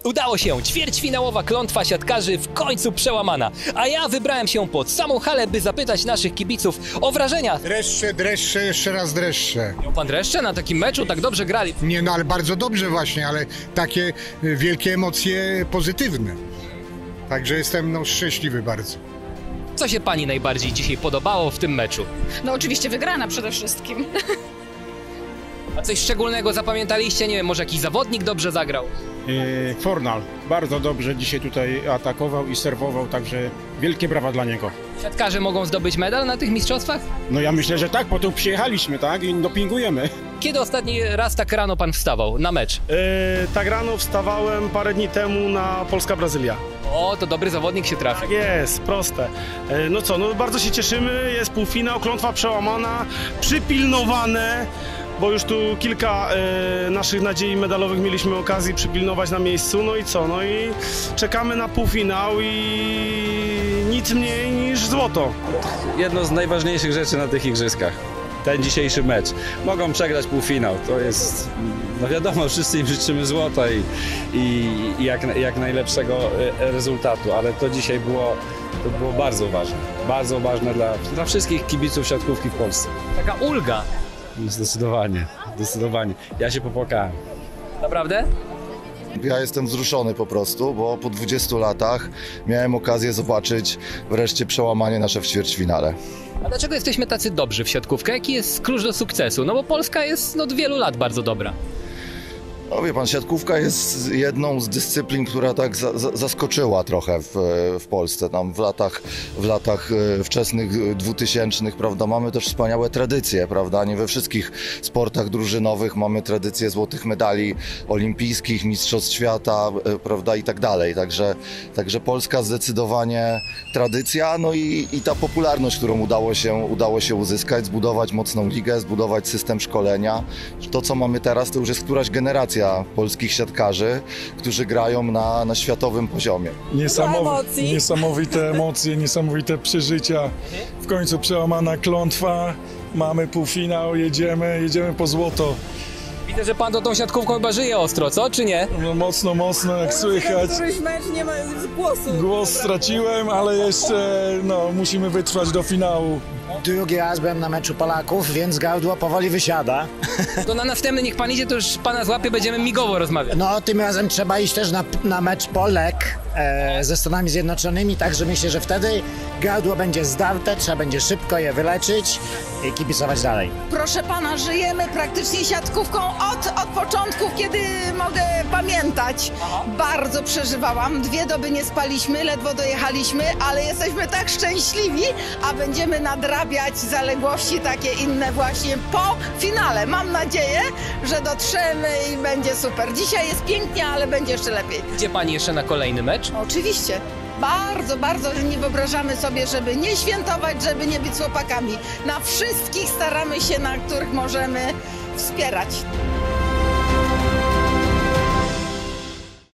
Udało się! Ćwierćfinałowa klątwa siatkarzy w końcu przełamana. A ja wybrałem się pod samą halę, by zapytać naszych kibiców o wrażenia. Dreszcze, jeszcze raz dreszcze. Miał pan dreszcze na takim meczu? Tak dobrze grali. Nie, no ale bardzo dobrze właśnie, ale takie wielkie emocje pozytywne. Także jestem szczęśliwy bardzo. Co się pani najbardziej dzisiaj podobało w tym meczu? No oczywiście wygrana przede wszystkim. A coś szczególnego zapamiętaliście? Nie wiem, może jakiś zawodnik dobrze zagrał? Fornal bardzo dobrze dzisiaj tutaj atakował i serwował, także wielkie brawa dla niego. Siatkarze mogą zdobyć medal na tych mistrzostwach? No ja myślę, że tak, po to przyjechaliśmy, tak, i dopingujemy. Kiedy ostatni raz tak rano pan wstawał na mecz? Tak rano wstawałem parę dni temu na Polska-Brazylia. O, to dobry zawodnik się trafi. Tak jest, proste. No co, no bardzo się cieszymy, jest półfinał, klątwa przełamana, przypilnowane, bo już tu kilka naszych nadziei medalowych mieliśmy okazję przypilnować na miejscu, no i co, no i czekamy na półfinał i nic mniej niż złoto. Jedno z najważniejszych rzeczy na tych igrzyskach. Ten dzisiejszy mecz. Mogą przegrać półfinał, to jest, no wiadomo, wszyscy im życzymy złota i jak najlepszego rezultatu, ale to dzisiaj było bardzo ważne dla wszystkich kibiców siatkówki w Polsce. Taka ulga. Zdecydowanie. Ja się popłakałem. Naprawdę? Ja jestem wzruszony po prostu, bo po 20 latach miałem okazję zobaczyć wreszcie przełamanie nasze w ćwierćfinale. A dlaczego jesteśmy tacy dobrzy w siatkówkę? Jaki jest klucz do sukcesu? No bo Polska jest od wielu lat bardzo dobra. No wie pan, siatkówka jest jedną z dyscyplin, która tak zaskoczyła trochę w Polsce. Tam w latach wczesnych 2000, prawda, mamy też wspaniałe tradycje, prawda, nie we wszystkich sportach drużynowych mamy tradycję złotych medali olimpijskich, mistrzostw świata, prawda, i tak dalej. Także Polska zdecydowanie tradycja, no i ta popularność, którą udało się uzyskać, zbudować mocną ligę, zbudować system szkolenia. To, co mamy teraz, to już jest któraś generacja polskich siatkarzy, którzy grają na światowym poziomie. Niesamowite emocje, niesamowite przeżycia. W końcu przełamana klątwa, mamy półfinał, jedziemy po złoto. Widzę, że pan to tą siatkówką chyba żyje ostro, co? Czy nie? No, mocno, jak słychać. Któryś mecz nie ma głosu. Głos straciłem, ale jeszcze musimy wytrwać do finału. Drugi raz byłem na meczu Polaków, więc gardło powoli wysiada. To na następny niech pan idzie, to już pana złapie, będziemy migowo rozmawiać. No, tym razem trzeba iść też na mecz Polek ze Stanami Zjednoczonymi, także myślę, że wtedy gardło będzie zdarte, trzeba będzie szybko je wyleczyć i kibicować dalej. Proszę pana, żyjemy praktycznie siatkówką od początków, kiedy mogę pamiętać. Bardzo przeżywałam, 2 doby nie spaliśmy, ledwo dojechaliśmy, ale jesteśmy tak szczęśliwi, a będziemy nadrabiać zaległości takie inne właśnie po finale. Mam nadzieję, że dotrzemy i będzie super. Dzisiaj jest pięknie, ale będzie jeszcze lepiej. Idzie pani jeszcze na kolejny mecz? Oczywiście. Bardzo nie wyobrażamy sobie, żeby nie świętować, żeby nie być chłopakami. Na wszystkich staramy się, na których możemy wspierać.